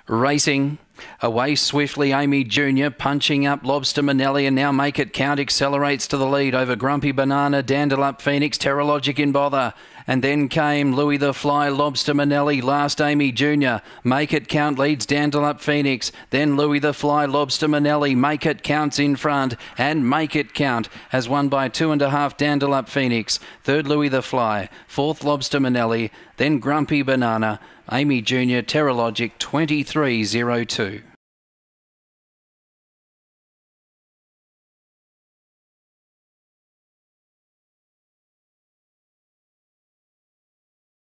Racing. Away swiftly, Amy Junior, punching up Lobster Manelli, and now Make It Count accelerates to the lead over Grumpy Banana, Dandelup Phoenix, Terralogic in Bother. And then came Louis the Fly, Lobster Manelli, last Amy Junior. Make It Count leads Dandelup Phoenix. Then Louis the Fly, Lobster Manelli. Make It Count's in front. And Make It Count has won by 2.5 Dandelup Phoenix. Third Louis the Fly. Fourth Lobster Manelli. Then Grumpy Banana. Amy Junior, Terralogic 23.02.